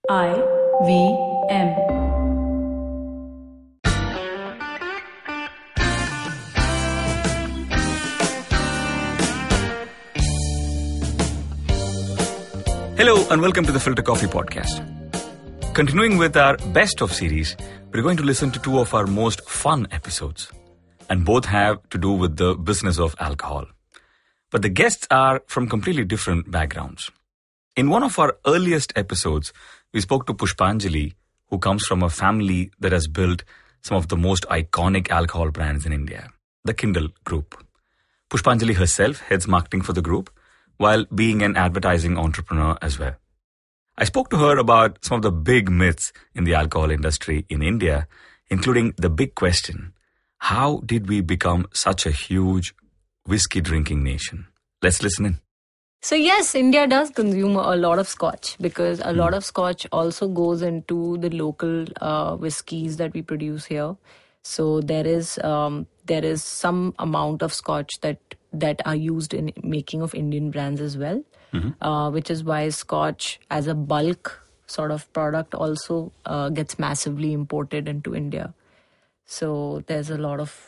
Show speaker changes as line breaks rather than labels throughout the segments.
iWine.
Hello and welcome to the Filter Koffee Podcast. Continuing with our best of series, we're going to listen to two of our most fun episodes. And both have to do with the business of alcohol. But the guests are from completely different backgrounds. In one of our earliest episodes, we spoke to Pushpanjali, who comes from a family that has built some of the most iconic alcohol brands in India, the Kyndal Group. Pushpanjali herself heads marketing for the group, while being an advertising entrepreneur as well. I spoke to her about some of the big myths in the alcohol industry in India, including the big question, how did we become such a huge whiskey drinking nation? Let's listen in.
So yes, India does consume a lot of scotch because a lot of scotch also goes into the local whiskies that we produce here. So there is some amount of scotch that are used in making of Indian brands as well, which is why scotch as a bulk sort of product also gets massively imported into India. So there's a lot of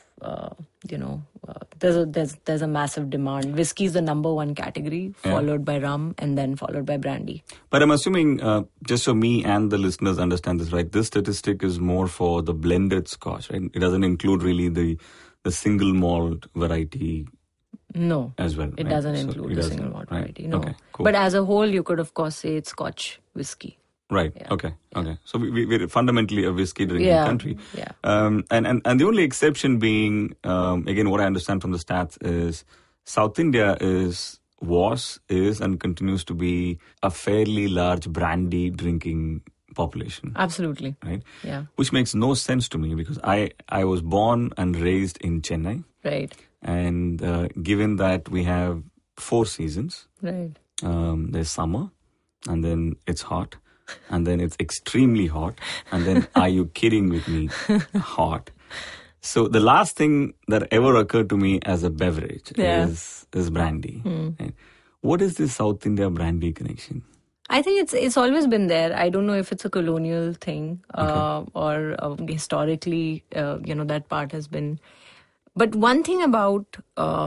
there's a massive demand. Whiskey is the number one category, followed by rum and then followed by brandy.
But I'm assuming, just so me and the listeners understand this right, this statistic is more for the blended scotch, right? It doesn't include really the single malt variety.
No,
as well.
It
right?
doesn't include the single malt variety. No,
okay, cool.
But as a whole, you could of course say it's scotch whiskey.
Right. Yeah. Okay. So we're fundamentally a whiskey drinking country.
Yeah.
And the only exception being, again, what I understand from the stats is South India was and continues to be a fairly large brandy drinking population.
Absolutely.
Right.
Yeah.
Which makes no sense to me because I was born and raised in Chennai.
Right.
And given that we have 4 seasons.
Right.
There's summer, and then it's hot. And then it's extremely hot. And then, are you kidding with me? Hot. So the last thing that ever occurred to me as a beverage is brandy. Right? What is this South India brandy connection?
I think it's always been there. I don't know if it's a colonial thing or historically, that part has been. But one thing about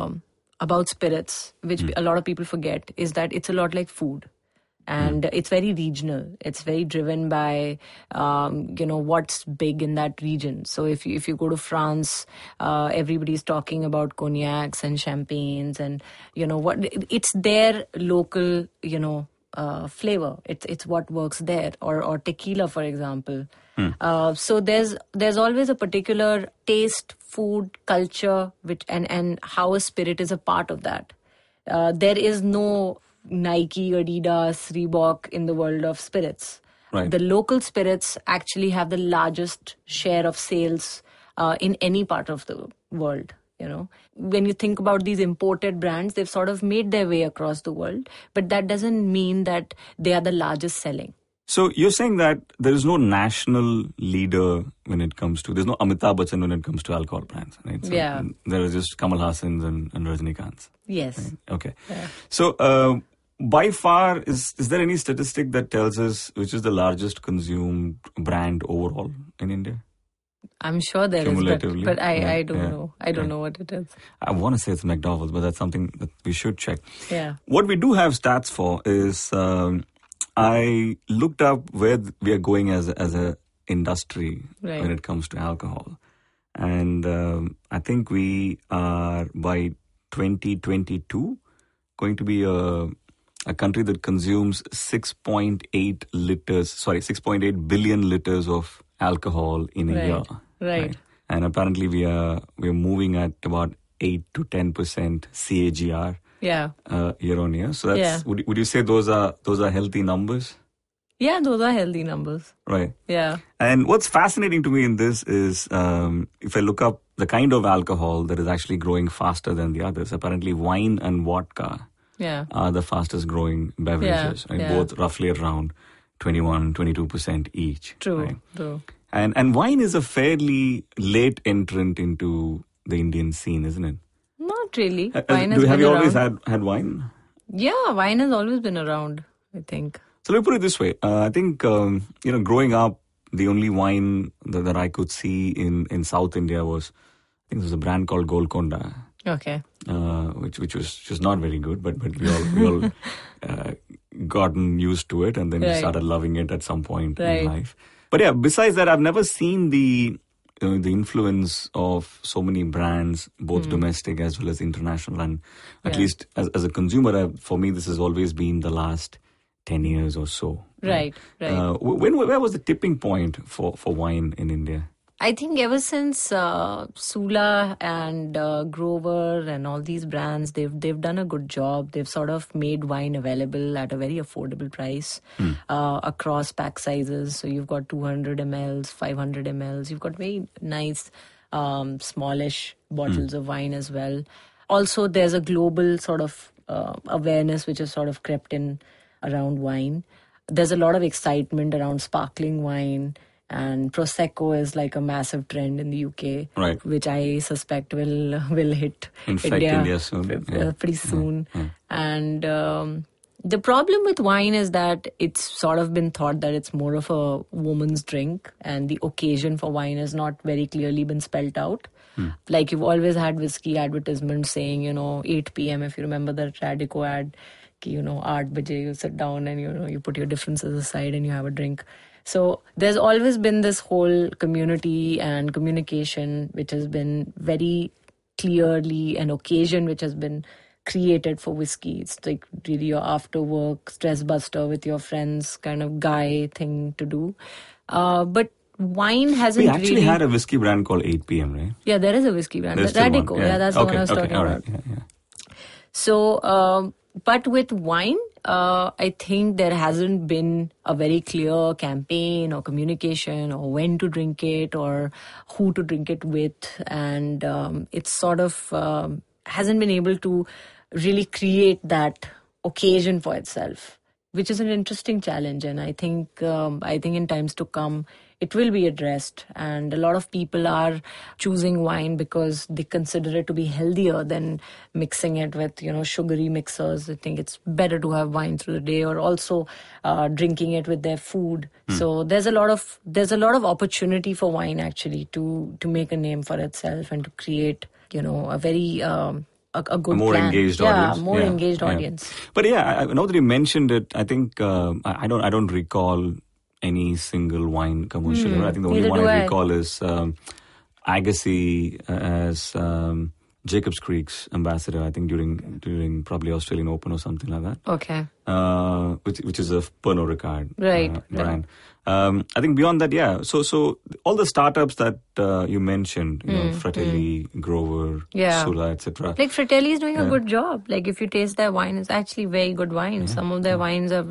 spirits, which a lot of people forget, is that it's a lot like food. And it's very regional. It's very driven by, what's big in that region. So if you go to France, everybody's talking about cognacs and champagnes and, it's their local, flavor. It's what works there. Or tequila, for example. So there's always a particular taste, food, culture, and how a spirit is a part of that. There is no Nike, Adidas, Reebok in the world of spirits.
Right.
The local spirits actually have the largest share of sales in any part of the world. When you think about these imported brands, they've sort of made their way across the world, but that doesn't mean that they are the largest selling.
So you're saying that there is no national leader when it comes to, there's no Amitabh Bachchan when it comes to alcohol brands, right? So there are just Kamal Hassans and Rajinikanths.
Yes.
Right? Okay.
Yeah.
So by far, is there any statistic that tells us which is the largest consumed brand overall in India?
I'm sure there is, but I don't know. I don't know what it is.
I want to say it's McDowell's, but that's something that we should check.
Yeah.
What we do have stats for is I looked up where we are going as a industry when it comes to alcohol. And I think we are by 2022 going to be a country that consumes 6.8 billion liters of alcohol in a year.
Right.
And apparently we're moving at about 8 to 10% CAGR.
Yeah.
Year on year. So that's would you say those are healthy numbers?
Yeah, those are healthy numbers.
Right.
Yeah.
And what's fascinating to me in this is if I look up the kind of alcohol that is actually growing faster than the others, apparently wine and vodka are the fastest growing beverages, right? Both roughly around 21-22% each.
True.
Right?
True.
And wine is a fairly late entrant into the Indian scene, isn't it?
Not really.
Have you always had wine?
Yeah, wine has always been around, I think.
So let me put it this way. I think, growing up, the only wine that I could see in South India was, I think there was a brand called Golconda.
Okay.
Which was just not very good, but we all gotten used to it, and then we started loving it at some point in life. But yeah, besides that, I've never seen the influence of so many brands, both domestic as well as international. And at least as a consumer, for me, this has always been the last 10 years or so.
Right.
Where was the tipping point for wine in India?
I think ever since Sula and Grover and all these brands, they've done a good job. They've sort of made wine available at a very affordable price across pack sizes. So you've got 200 mls, 500 mls. You've got very nice smallish bottles of wine as well. Also, there's a global sort of awareness which has sort of crept in around wine. There's a lot of excitement around sparkling wine. And Prosecco is like a massive trend in the UK, which I suspect will hit India
soon.
Pretty soon. Yeah. And the problem with wine is that it's sort of been thought that it's more of a woman's drink, and the occasion for wine has not very clearly been spelt out. Like you've always had whiskey advertisements saying, 8 p.m. if you remember the Radico ad, 8 baje you sit down and you put your differences aside and you have a drink. So there's always been this whole community and communication which has been very clearly an occasion which has been created for whiskey. It's like really your after work stress buster with your friends kind of guy thing to do. But wine hasn't really...
We actually had a whiskey brand called 8 p.m, right?
Yeah, there is a whiskey brand. Radico. Yeah, that's the one I was talking about.
Yeah.
So, but with wine, I think there hasn't been a very clear campaign or communication or when to drink it or who to drink it with. And it's sort of hasn't been able to really create that occasion for itself, which is an interesting challenge. And I think in times to come, it will be addressed. And a lot of people are choosing wine because they consider it to be healthier than mixing it with, sugary mixers. I think it's better to have wine through the day, or also drinking it with their food. So there's a lot of opportunity for wine actually to make a name for itself and to create, a very a good
more
plan.
Engaged audience.
More engaged audience.
But yeah, now that you mentioned it, I think I don't recall any single wine commercial. I think the only one I recall is Agassi as Jacobs Creek's ambassador, I think during probably Australian Open or something like that.
Okay.
Which is a Pernod Ricard brand.
Right.
I think beyond that, yeah. So all the startups that you mentioned, Fratelli, Grover, Sula, etc.
Like Fratelli is doing a good job. Like if you taste their wine, it's actually very good wine. Yeah. Some of their wines are,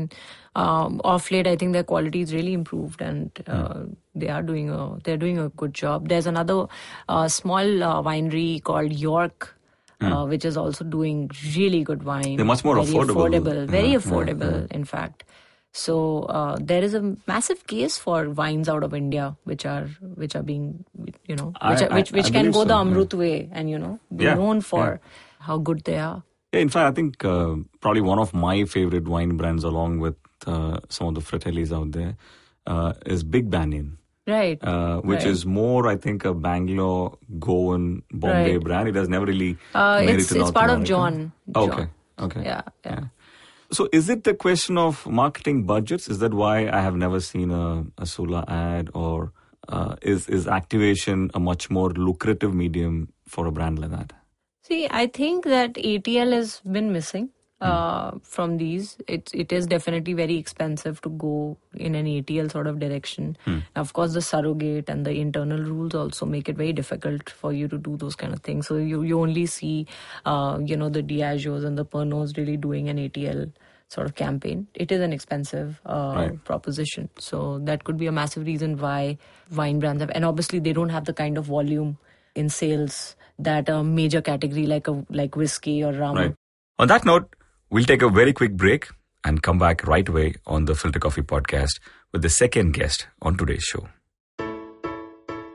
off late, I think their quality is really improved, and they're doing a good job. There's another small winery called York, which is also doing really good wine.
They're much more affordable.
Very affordable, in fact. So there is a massive case for wines out of India, which are being, which can go the Amrut way, and be known for how good they are.
Yeah, in fact, I think probably one of my favorite wine brands, along with some of the Fratellis out there, is Big Banyan.
Right.
Which is more, I think, a Bangalore, Goan, Bombay brand. It has never really made it to North
part
America.
Of John.
Okay.
Yeah.
So is it the question of marketing budgets? Is that why I have never seen a Sula ad? Or is activation a much more lucrative medium for a brand like that?
See, I think that ATL has been missing from these. It is definitely very expensive to go in an ATL sort of direction. Of course, the surrogate and the internal rules also make it very difficult for you to do those kind of things. So you only see, the Diageos and the Pernots really doing an ATL sort of campaign. It is an expensive proposition. So that could be a massive reason why wine brands have, and obviously they don't have the kind of volume in sales that a major category like whiskey or rum.
Right. On that note, we'll take a very quick break and come back right away on the Filter Koffee Podcast with the second guest on today's show.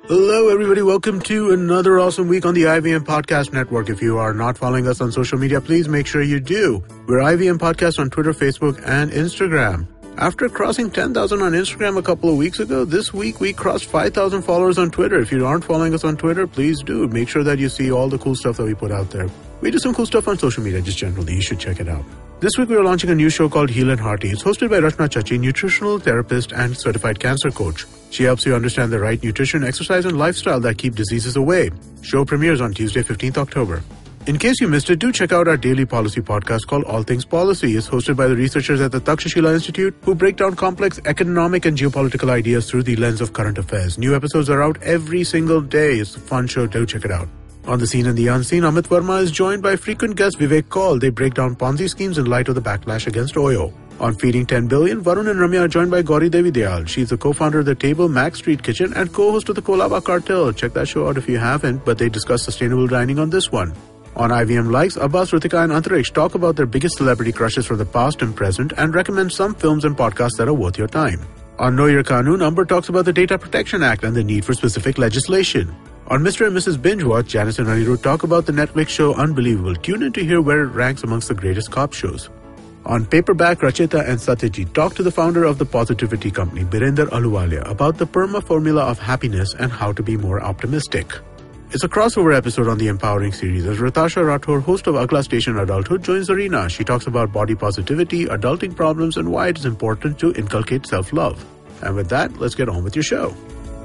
Hello, everybody. Welcome to another awesome week on the IVM Podcast Network. If you are not following us on social media, please make sure you do. We're IVM Podcast on Twitter, Facebook, and Instagram. After crossing 10,000 on Instagram a couple of weeks ago, this week we crossed 5,000 followers on Twitter. If you aren't following us on Twitter, please do. Make sure that you see all the cool stuff that we put out there. We do some cool stuff on social media just generally. You should check it out. This week we are launching a new show called Heal and Hearty. It's hosted by Rachna Chachi, nutritional therapist and certified cancer coach. She helps you understand the right nutrition, exercise, and lifestyle that keep diseases away. Show premieres on Tuesday, 15th October. In case you missed it, do check out our daily policy podcast called All Things Policy. It's hosted by the researchers at the Takshashila Institute who break down complex economic and geopolitical ideas through the lens of current affairs. New episodes are out every single day. It's a fun show. Do check it out. On the Scene and the Unseen, Amit Verma is joined by frequent guest Vivek Kaul. They break down Ponzi schemes in light of the backlash against Oyo. On Feeding 10 Billion, Varun and Ramya are joined by Gauri Devi Dayal. She's the co-founder of The Table, Mac Street Kitchen, and co-host of the Kolaba Cartel. Check that show out if you haven't, but they discuss sustainable dining on this one. On IVM Likes, Abbas, Ritika, and Antariksh talk about their biggest celebrity crushes from the past and present and recommend some films and podcasts that are worth your time. On Know Your Kanun, Amber talks about the Data Protection Act and the need for specific legislation. On Mr. and Mrs. Binge Watch, Janice and Anirudh talk about the Netflix show Unbelievable. Tune in to hear where it ranks amongst the greatest cop shows. On Paperback, Rachita and Satyajit talk to the founder of the Positivity Company, Birender Aluwalia, about the PERMA formula of happiness and how to be more optimistic. It's a crossover episode on the Empowering series as Ratasha Rathore, host of Agla Station Adulthood, joins Arena. She talks about body positivity, adulting problems, and why it is important to inculcate self-love. And with that, let's get on with your show.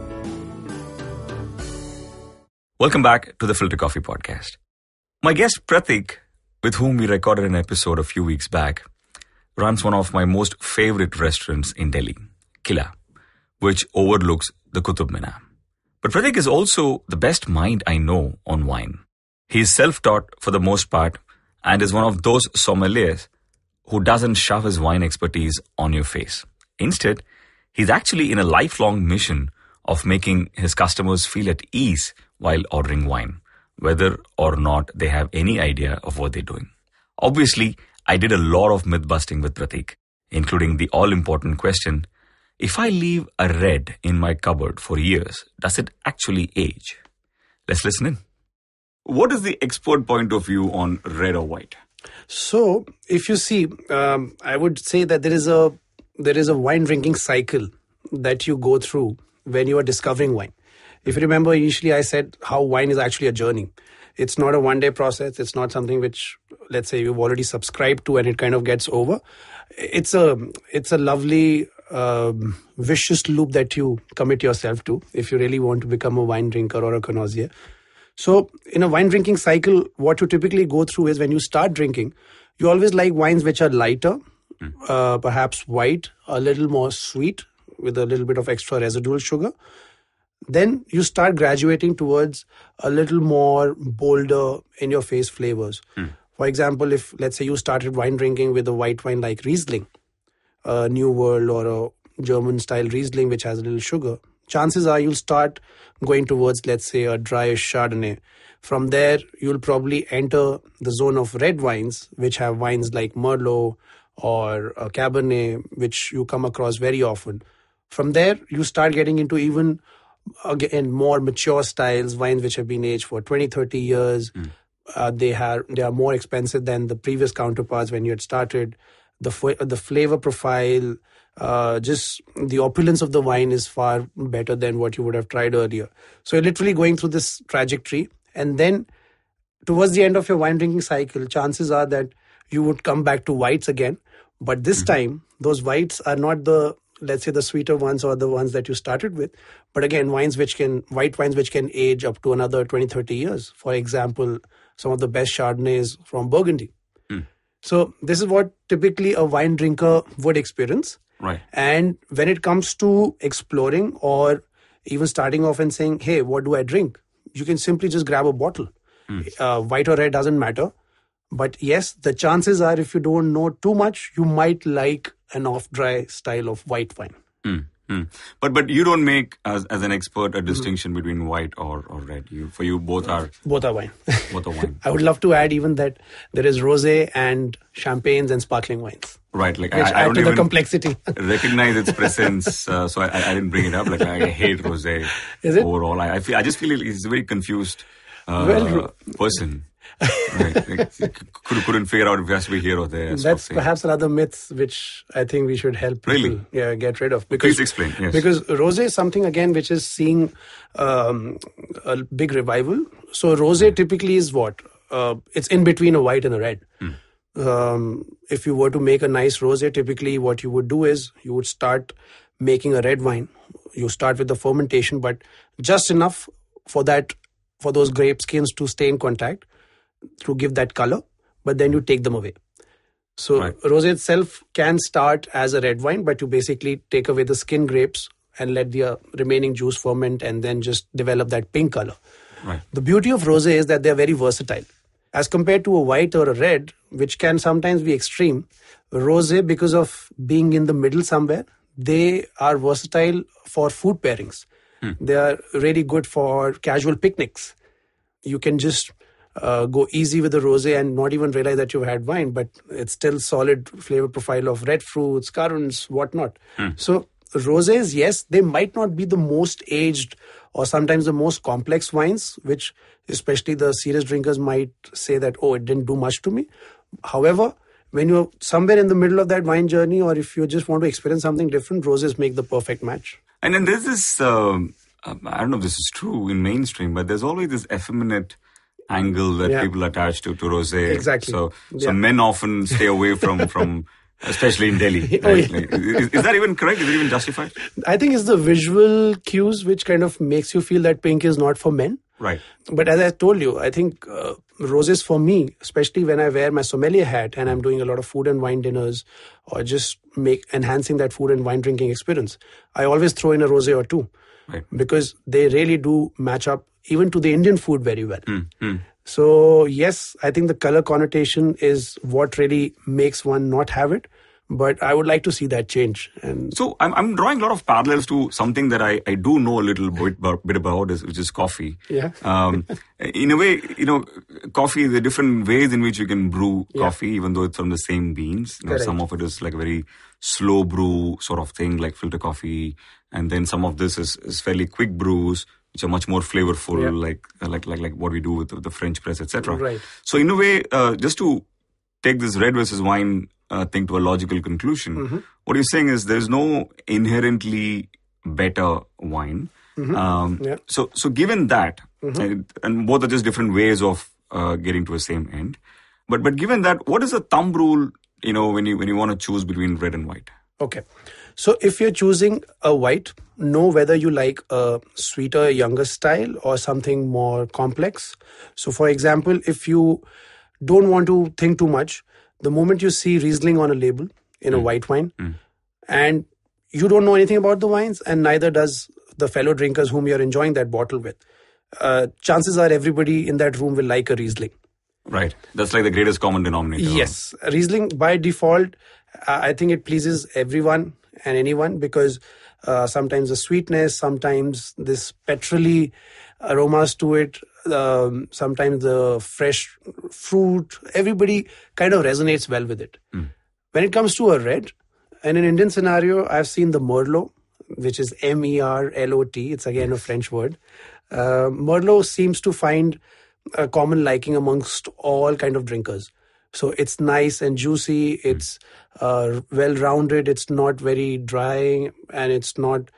Welcome back to the Filter Koffee Podcast. My guest Prateek, with whom we recorded an episode a few weeks back, runs one of my most favorite restaurants in Delhi, Kila, which overlooks the Qutub Minar. But Prateek is also the best mind I know on wine. He is self-taught for the most part and is one of those sommeliers who doesn't shove his wine expertise on your face. Instead, he's actually in a lifelong mission of making his customers feel at ease while ordering wine, whether or not they have any idea of what they're doing. Obviously, I did a lot of myth-busting with Prateek, including the all-important question, if I leave a red in my cupboard for years, does it actually age? Let's listen in. What is the expert point of view on red or white?
So, if you see, I would say that there is a wine drinking cycle that you go through when you are discovering wine. If you remember, initially I said how wine is actually a journey. It's not a one-day process. It's not something which, let's say, you've already subscribed to and it kind of gets over. It's a lovely vicious loop that you commit yourself to if you really want to become a wine drinker or a connoisseur. So in a wine drinking cycle, what you typically go through is when you start drinking, you always like wines which are lighter, perhaps white, a little more sweet with a little bit of extra residual sugar. Then you start graduating towards a little more bolder in your face flavors. For example, if let's say you started wine drinking with a white wine like Riesling, a New World or a German style Riesling which has a little sugar, chances are you'll start going towards, let's say, a dryish Chardonnay. From there, you'll probably enter the zone of red wines, which have wines like Merlot or a Cabernet, which you come across very often. From there, you start getting into even, again, more mature styles, wines which have been aged for 20, 30 years. They are more expensive than the previous counterparts when you had started. The flavor profile, just the opulence of the wine is far better than what you would have tried earlier. So you're literally going through this trajectory. And then towards the end of your wine drinking cycle, chances are that you would come back to whites again. But this time, those whites are not the, let's say, the sweeter ones or the ones that you started with. But again, white wines which can age up to another 20, 30 years. For example, some of the best Chardonnays from Burgundy. So this is what typically a wine drinker would experience.
Right.
And when it comes to exploring or even starting off and saying, hey, what do I drink? You can simply just grab a bottle. White or red doesn't matter. But yes, the chances are if you don't know too much, you might like an off-dry style of white wine.
But you don't make, as an expert, a distinction between white or red. For you, both are
wine.
Both are wine.
I would love to add even that there is rosé and champagnes and sparkling wines.
Right, like
which
I
add
don't
to
even
the complexity.
recognize its presence, so I didn't bring it up. Like I hate rosé.
Is it?
Overall? I just feel he's a very confused person. Right. Like, couldn't figure out if it has to be here or there.
That's perhaps another myth which I think we should help people get rid of. Because,
please explain. Yes.
Because rosé is something again which is seeing a big revival. So rosé typically is what? It's in between a white and a red. If you were to make a nice rosé, typically what you would do is you would start making a red wine. You start with the fermentation, but just enough for those grape skins to stay in contact to give that color, but then you take them away. So rosé itself can start as a red wine, but you basically take away the skin grapes and let the remaining juice ferment and then just develop that pink color.
Right.
The beauty of rosé is that they're very versatile. As compared to a white or a red, which can sometimes be extreme, rosé, because of being in the middle somewhere, they are versatile for food pairings. They are really good for casual picnics. You can just go easy with the rosé and not even realize that you've had wine, but it's still solid flavor profile of red fruits, currants, whatnot. So rosés, yes, they might not be the most aged or sometimes the most complex wines, which especially the serious drinkers might say that, oh, it didn't do much to me. However, when you're somewhere in the middle of that wine journey, or if you just want to experience something different, rosés make the perfect match.
And then there's this, I don't know if this is true in mainstream, but there's always this effeminate angle that people attach to rosé.
Exactly.
So men often stay away from especially in Delhi. Right? Like, is that even correct? Is it even justified?
I think it's the visual cues which kind of makes you feel that pink is not for men.
Right.
But as I told you, I think roses for me, especially when I wear my sommelier hat and I'm doing a lot of food and wine dinners or just enhancing that food and wine drinking experience, I always throw in a rosé or two.
Right.
Because they really do match up even to the Indian food very well. So yes, I think the color connotation is what really makes one not have it. But I would like to see that change. And
so I'm drawing a lot of parallels to something that I do know a little bit about, which is coffee.
Yeah.
In a way, coffee, there are different ways in which you can brew coffee, even though it's from the same beans. Some of it is like a very slow brew sort of thing, like filter coffee. And then some of this is fairly quick brews, which are much more flavorful, like what we do with the French press, etc.
Right.
So in a way, just to take this red versus wine thing to a logical conclusion, what you're saying is there's no inherently better wine. So given that, and both are just different ways of getting to the same end, but given that, what is the thumb rule, when you want to choose between red and white?
Okay. So if you're choosing a white, know whether you like a sweeter, younger style or something more complex. So for example, if you don't want to think too much, the moment you see Riesling on a label in a white wine and you don't know anything about the wines and neither does the fellow drinkers whom you're enjoying that bottle with, chances are everybody in that room will like a Riesling.
Right. That's like the greatest common denominator.
Yes. Riesling by default, I think it pleases everyone and anyone because sometimes the sweetness, sometimes this petrol-y aromas to it, sometimes the fresh fruit, everybody kind of resonates well with it. When it comes to a red, in an Indian scenario, I've seen the Merlot, which is Merlot. It's again a French word. Merlot seems to find a common liking amongst all kind of drinkers. So it's nice and juicy. It's well-rounded. It's not very dry, and it's not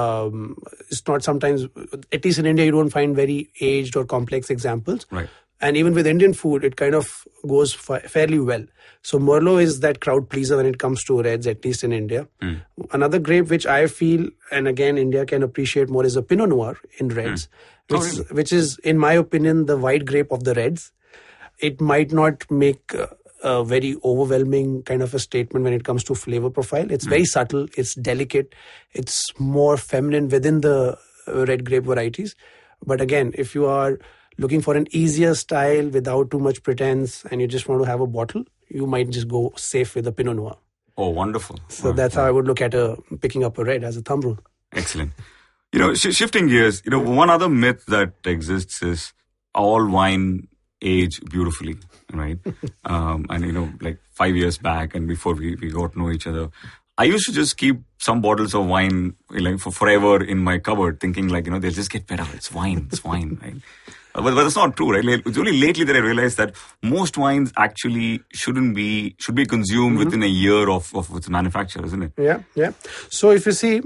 sometimes, at least in India, you don't find very aged or complex examples.
Right.
And even with Indian food, it kind of goes fairly well. So Merlot is that crowd pleaser when it comes to reds, at least in India. Another grape which I feel, and again, India can appreciate more, is a Pinot Noir in reds, which is, in my opinion, the white grape of the reds. It might not make a very overwhelming kind of a statement when it comes to flavor profile. It's very subtle. It's delicate. It's more feminine within the red grape varieties. But again, if you are looking for an easier style without too much pretense and you just want to have a bottle, you might just go safe with a Pinot Noir.
Oh, wonderful.
So that's how I would look at picking up a red as a thumb rule.
Excellent. Shifting gears, one other myth that exists is all wine age beautifully, right? And, like 5 years back and before we got to know each other, I used to just keep some bottles of wine for forever in my cupboard thinking they'll just get better. It's wine, right? But that's not true, right? It's only lately that I realized that most wines actually should be consumed within a year of its manufacture, isn't it?
Yeah. So if you see,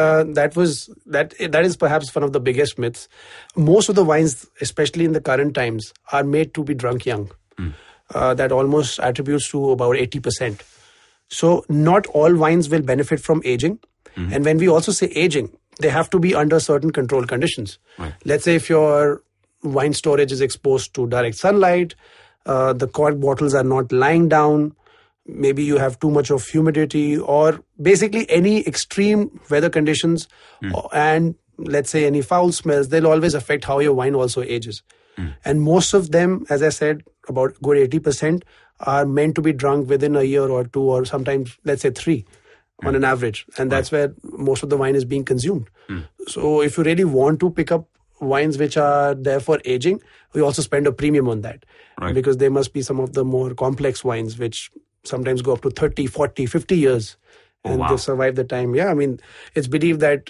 that is perhaps one of the biggest myths. Most of the wines, especially in the current times, are made to be drunk young. That almost attributes to about 80%. So not all wines will benefit from aging. And when we also say aging, they have to be under certain controlled conditions.
Right.
Let's say if your wine storage is exposed to direct sunlight, the cork bottles are not lying down, maybe you have too much of humidity, or basically any extreme weather conditions, and let's say any foul smells, they'll always affect how your wine also ages. And most of them, as I said, about good 80% are meant to be drunk within a year or two, or sometimes let's say 3 on an average, and that's where most of the wine is being consumed. So if you really want to pick up wines which are there for aging, we also spend a premium on that, because there must be some of the more complex wines which sometimes go up to 30, 40, 50 years and they survive the time. Yeah, I mean, it's believed that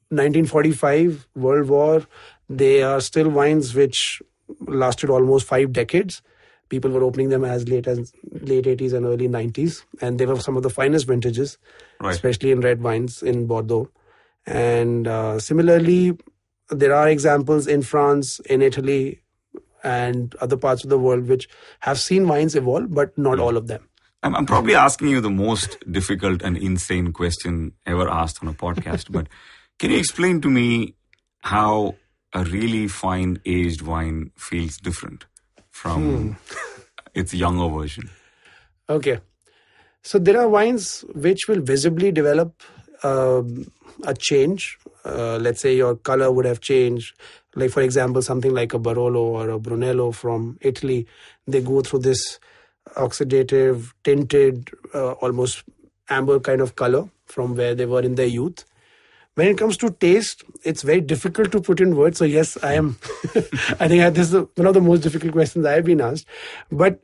1945, World War, they are still wines which lasted almost 5 decades. People were opening them as late as late 80s and early 90s, and they were some of the finest vintages, especially in red wines in Bordeaux. And similarly, there are examples in France, in Italy, and other parts of the world which have seen wines evolve, but not all of them.
I'm probably asking you the most difficult and insane question ever asked on a podcast, but can you explain to me how a really fine aged wine feels different from its younger version?
Okay. So there are wines which will visibly develop a change. Let's say your color would have changed. Like, for example, something like a Barolo or a Brunello from Italy, they go through this oxidative, tinted, almost amber kind of color from where they were in their youth. When it comes to taste, it's very difficult to put in words. So yes, I am. I think this is one of the most difficult questions I have been asked. But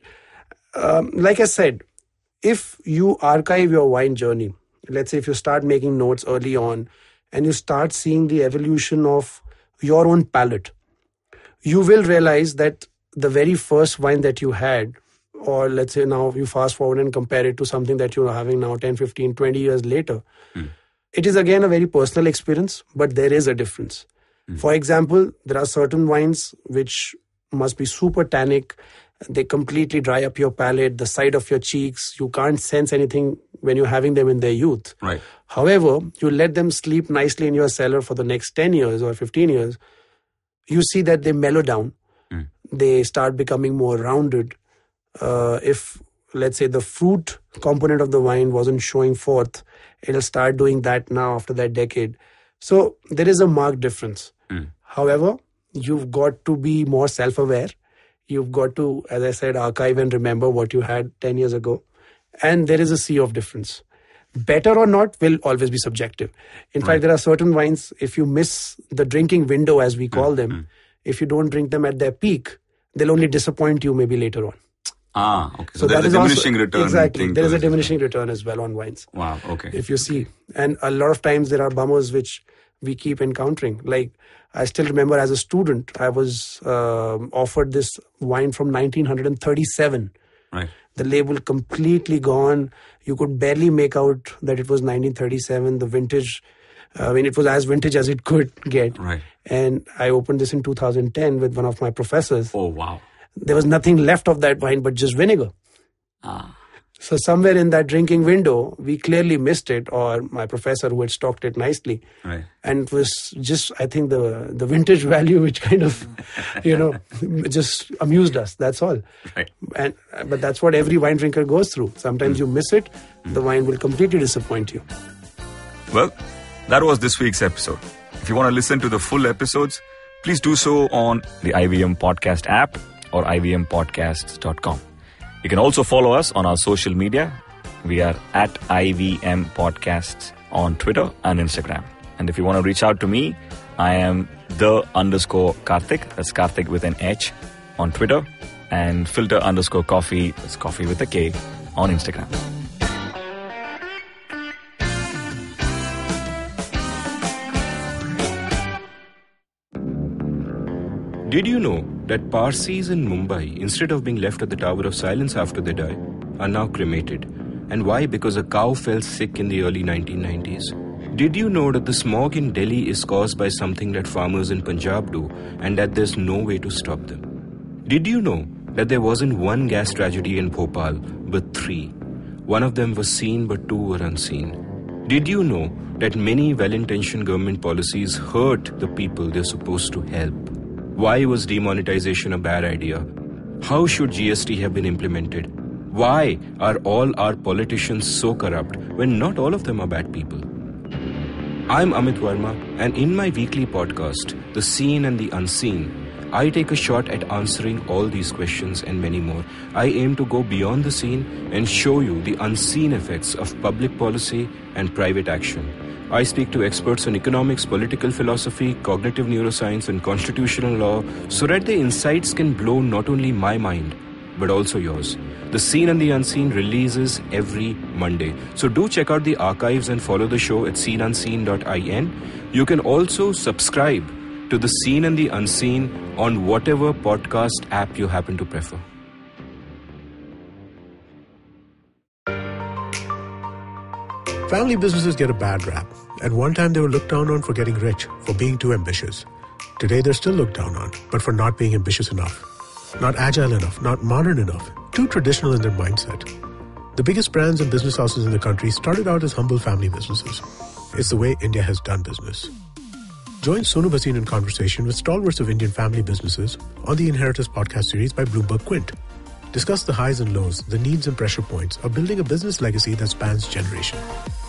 like I said, if you archive your wine journey, let's say if you start making notes early on and you start seeing the evolution of your own palate, you will realize that the very first wine that you had, or let's say now you fast forward and compare it to something that you're having now 10, 15, 20 years later, it is again a very personal experience, but there is a difference. For example, there are certain wines which must be super tannic. They completely dry up your palate, the side of your cheeks. You can't sense anything when you're having them in their youth.
Right.
However, you let them sleep nicely in your cellar for the next 10 years or 15 years. You see that they mellow down. They start becoming more rounded. If, let's say, the fruit component of the wine wasn't showing forth, it'll start doing that now after that decade. So there is a marked difference. However, you've got to be more self-aware. You've got to, as I said, archive and remember what you had 10 years ago. And there is a sea of difference. Better or not will always be subjective. In fact, there are certain wines, if you miss the drinking window, as we call them, if you don't drink them at their peak, they'll only disappoint you maybe later on.
Okay. So there's a diminishing return.
Exactly. There is a diminishing return as well on wines.
Wow. Okay.
If you see. And a lot of times there are bummers which we keep encountering. Like, I still remember as a student, I was offered this wine from 1937.
Right.
The label completely gone. You could barely make out that it was 1937. The vintage, it was as vintage as it could get.
Right.
And I opened this in 2010 with one of my professors.
Oh, wow.
There was nothing left of that wine but just vinegar. So somewhere in that drinking window, we clearly missed it, or my professor who had stocked it nicely.
Right.
And it was just, I think, the vintage value which kind of, just amused us. That's all.
Right.
But that's what every wine drinker goes through. Sometimes you miss it, the wine will completely disappoint you.
Well, that was this week's episode. If you want to listen to the full episodes, please do so on the IVM Podcast app or ivmpodcasts.com. You can also follow us on our social media We are at IVM Podcasts on Twitter and Instagram. And if you want to reach out to me, I am _Karthik, that's Karthik with an H, on Twitter, and Filter_Koffee, that's coffee with a K, on Instagram.
Did you know that Parsis in Mumbai, instead of being left at the Tower of Silence after they die, are now cremated? And why? Because a cow fell sick in the early 1990s. Did you know that the smog in Delhi is caused by something that farmers in Punjab do and that there's no way to stop them? Did you know that there wasn't one gas tragedy in Bhopal, but 3? One of them was seen, but 2 were unseen. Did you know that many well-intentioned government policies hurt the people they're supposed to help? Why was demonetization a bad idea? How should GST have been implemented? Why are all our politicians so corrupt when not all of them are bad people? I'm Amit Verma, and in my weekly podcast, The Seen and the Unseen, I take a shot at answering all these questions and many more. I aim to go beyond the seen and show you the unseen effects of public policy and private action. I speak to experts on economics, political philosophy, cognitive neuroscience, and constitutional law so that the insights can blow not only my mind, but also yours. The Seen and the Unseen releases every Monday. So do check out the archives and follow the show at seenunseen.in. You can also subscribe to The Seen and the Unseen on whatever podcast app you happen to prefer.
Family businesses get a bad rap. At one time, they were looked down on for getting rich, for being too ambitious. Today, they're still looked down on, but for not being ambitious enough. Not agile enough, not modern enough, too traditional in their mindset. The biggest brands and business houses in the country started out as humble family businesses. It's the way India has done business. Join Sonu Bhasin in conversation with stalwarts of Indian family businesses on the Inheritors podcast series by Bloomberg Quint. Discuss the highs and lows, the needs and pressure points of building a business legacy that spans generations.